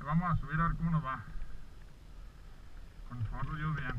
vamos a subir a ver cómo nos va. Con el favor de Dios, bien.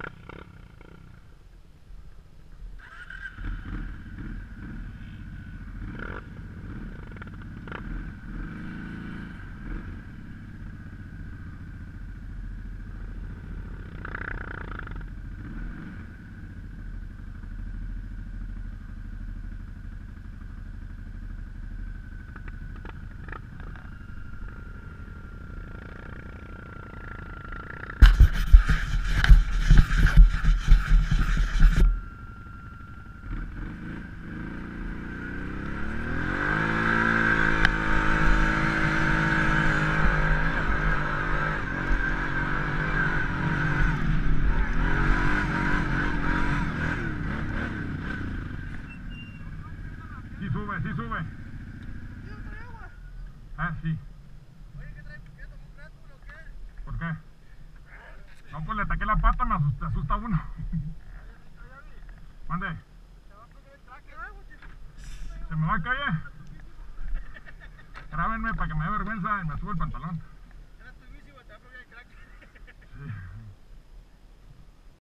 Sí sube. ¿Sí no trae agua? Ah, sí. Oye, ¿qué trae? ¿Qué tomó un Red Bull o qué? ¿Por qué? No, pues le ataqué la pata, me asusta uno. Mande. Se va a poner el traje. ¿Se me va a caer? Grábenme para que me dé vergüenza y me subo el pantalón.